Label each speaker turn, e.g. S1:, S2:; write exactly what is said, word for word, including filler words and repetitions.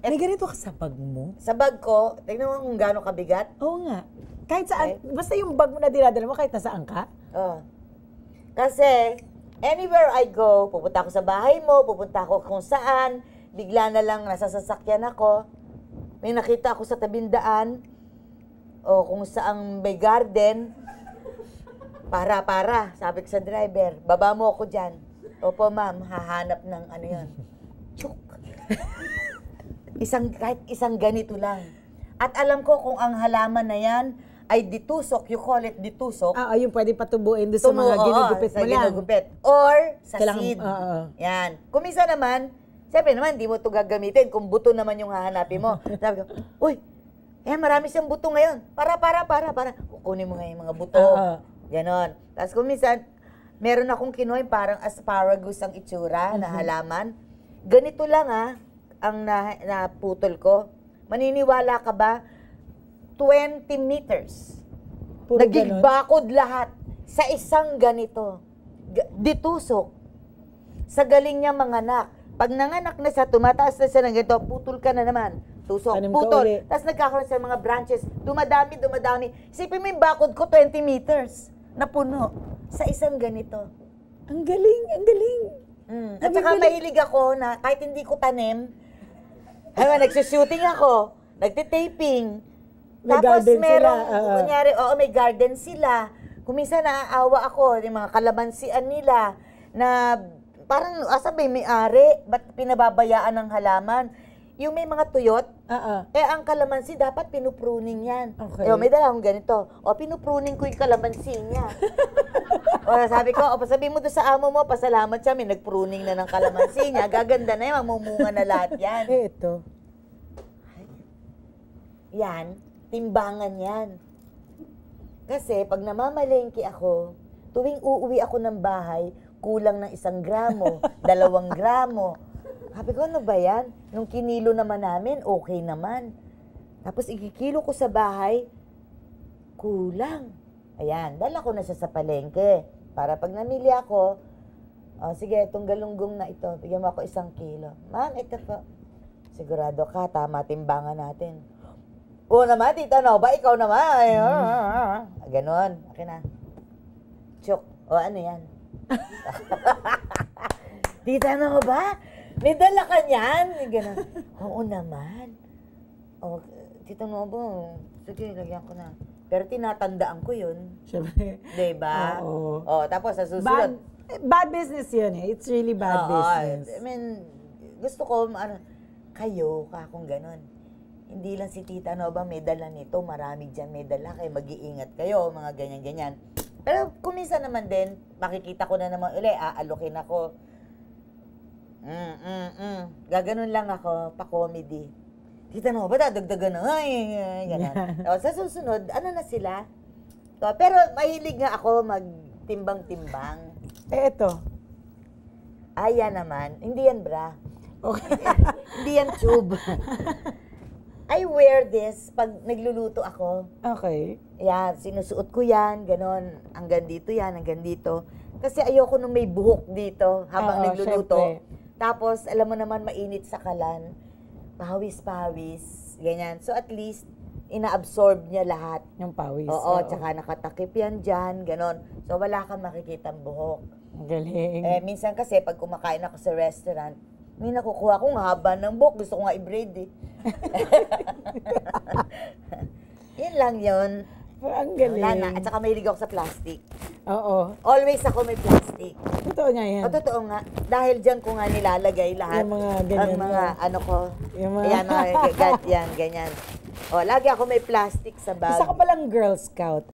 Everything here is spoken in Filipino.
S1: May ganito ka sa bag mo?
S2: Sa bag ko, tignan mo kung gaano kabigat.
S1: Oo nga. Kahit saan,
S2: Okay.
S1: basta yung bag mo na dinadala mo, kahit nasaan ka?
S2: Oh. Kasi, anywhere I go, pupunta ako sa bahay mo, pupunta ako kung saan, bigla na lang nasa sasakyan ako, may nakita ako sa tabindaan, o kung saang may garden, para, para, sabi ko sa driver, baba mo ako dyan. Opo, ma'am, hahanap ng ano yun. Chuk! Isang, kahit isang ganito lang. At alam ko kung ang halaman na yan ay ditusok, you call it ditusok.
S1: Ah, yung pwede patubuin doon sa
S2: Tumu-
S1: mga
S2: oo,
S1: ginugupit
S2: sa
S1: mo lang.
S2: ginugupit. Or sa
S1: Kailangan-
S2: seed.
S1: oo.
S2: Yan. Kung minsan naman, siyempre naman, di mo ito gagamitin kung buto naman yung hahanapin mo. Sabi ko, uy, eh, marami siyang buto ngayon. Para, para, para, para. Kukunin mo ngayon yung mga buto.
S1: Oo.
S2: Ganon. Tapos kung minsan, meron akong kinuha yung parang asparagus ang itsura na halaman. Ganito lang ah, ang na, naputol ko. Maniniwala ka ba? twenty meters.
S1: Puro ganon.
S2: Nagigbakod lahat sa isang ganito. G- ditusok. Sa galing niya manganak. Pag nanganak na siya, tumataas na siya ng ganito, putol ka na naman. Tusok,
S1: Tanim ka
S2: putol.
S1: uli.
S2: Tapos nagkakaroon sa mga branches. Dumadami, dumadami. Isipin mo yung bakod ko, twenty meters na puno. Sa isang ganito.
S1: Ang galing, ang galing.
S2: Mm. At saka
S1: Nabibili-
S2: mahilig ako na kahit hindi ko tanim, ano, nagsushooting ako, nagtitaping.
S1: May
S2: Tapos
S1: garden sila,
S2: merong,
S1: oo.
S2: kunyari, oo, may garden sila. Kung minsan naaawa ako, yung mga kalamansian nila, na parang, asabay, may-ari, ba't pinababayaan ng halaman? Yung may mga tuyot,
S1: Ah, ah.
S2: eh, ang kalamansi, dapat pinupruning yan.
S1: Okay.
S2: Eh, may dala akong ganito. O, pinupruning ko yung kalamansi niya. O, sabi ko, o, pasabi mo doon sa amo mo, pasalamat siya, may nagpruning na ng kalamansi niya. Gaganda na yan, mamumunga na lahat yan.
S1: Eh, ito.
S2: Yan, timbangan yan. Kasi, pag namamalengke ako, tuwing uuwi ako ng bahay, kulang ng isang gramo, dalawang gramo. Sabi ko, ano ba yan? Nung kinilo naman namin, okay naman. Tapos ikikilo ko sa bahay, kulang. Ayan, dala ko na siya sa palengke. Para pag namili ako, oh, sige, itong galunggong na ito, bigyan mo ako isang kilo. Ma'am, ito po. Sigurado ka, tama timbangan natin. Oo naman, tita Nova, ikaw naman. Ay, ah, ah, ah. Ganon, akin na. Chok, o ano yan? Tita Nova, may dala ka niyan? Ganon. Oo naman. O, tita Nova, sige, lagyan ko na. Pero tinatandaan ko yun.
S1: Siyempre.
S2: Diba?
S1: Oo.
S2: O, tapos sa susunod.
S1: Bad, bad business yun eh. It's really bad
S2: Oo,
S1: business.
S2: I mean, gusto ko, ano, kayo, kakong ganon. Hindi lang si Tita Nova may dala nito, marami dyan may dala, kayo mag-iingat kayo, mga ganyan-ganyan. Pero kung minsan naman din, makikita ko na naman uli, aalokin ako. Mm, mm, mm. Gaganon lang ako, pa-comedy. Tita Nova, dadagdagan na, ay, ay, gano'n. O, sa susunod, ano na sila? So, pero mahilig nga ako magtimbang-timbang.
S1: Eh, ito.
S2: Ayan naman, hindi yan bra.
S1: Okay.
S2: Hindi yan tube. I wear this pag nagluluto ako.
S1: Okay.
S2: Yan, sinusuot ko yan, ganon. Hanggang dito yan, hanggang dito. Kasi ayoko nung may buhok dito habang
S1: Oo,
S2: nagluluto.
S1: syempre.
S2: Tapos, alam mo naman, mainit sa kalan. Pawis-pawis, ganyan. So at least, ina-absorb niya lahat.
S1: Yung pawis.
S2: Oo, tsaka nakatakip yan dyan, ganon. So wala kang makikitang buhok.
S1: Ang galing.
S2: Eh, minsan kasi, pag kumakain ako sa restaurant, may nakukuha kong haba ng buhok. Gusto ko nga i-braid eh. Yun lang yun.
S1: Ang galing.
S2: Wala na. At saka mahilig ako sa plastic.
S1: Oo.
S2: Always ako may plastic.
S1: Totoo niya yan.
S2: O, totoo nga. Dahil dyan ko nga nilalagay lahat.
S1: Yung mga ganyan
S2: Ang mga
S1: mo.
S2: ano ko.
S1: Yung mga-
S2: Ayan, mga, yan, ganyan. O, lagi ako may plastic sa bag.
S1: Isa ka palang Girl Scout.